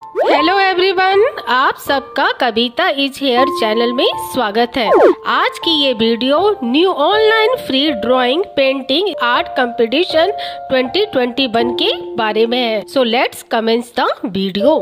Hello everyone, आप सबका कविता is here channel में स्वागत है। आज की ये video new online free drawing painting art competition 2021 के बारे में है। So let's commence the video.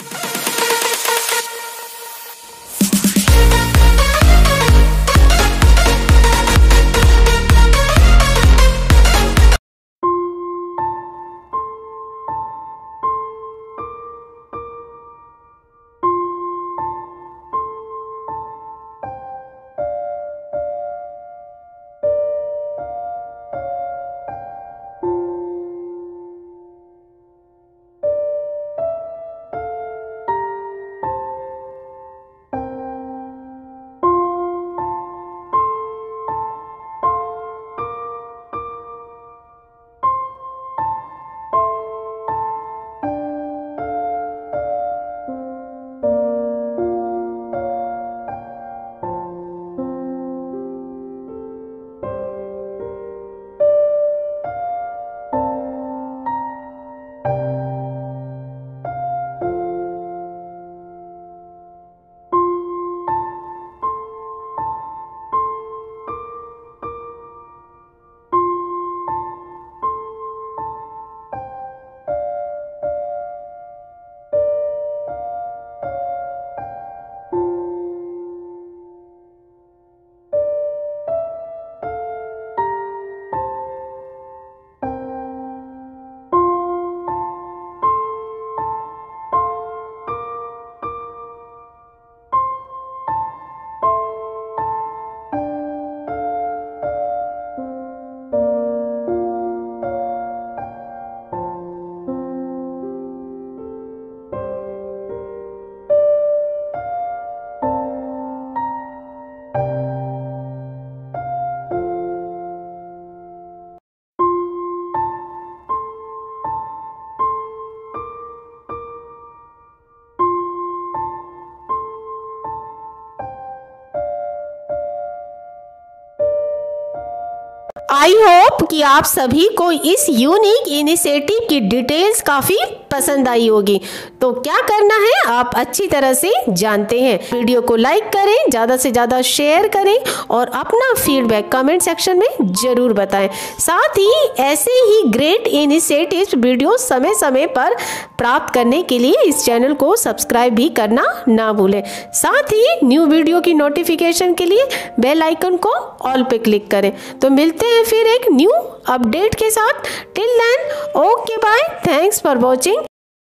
I hope कि आप सभी को इस यूनिक इनिशिएटिव की डिटेल्स काफ़ी पसंद आई होगी। तो क्या करना है आप अच्छी तरह से जानते हैं। वीडियो को लाइक करें, ज़्यादा से ज़्यादा शेयर करें और अपना फीडबैक कमेंट सेक्शन में ज़रूर बताएं। साथ ही ऐसे ही ग्रेट इनिशिएटिव वीडियो समय समय पर प्राप्त करने के लिए इस चैनल को सब्सक्राइब भी करना ना भूलें। साथ ही न्यू वीडियो की नोटिफिकेशन के लिए बेल आइकन को ऑल पे क्लिक करें। तो मिलते हैं फिर एक न्यू अपडेट के साथ। Till then okay bye, thanks for watching.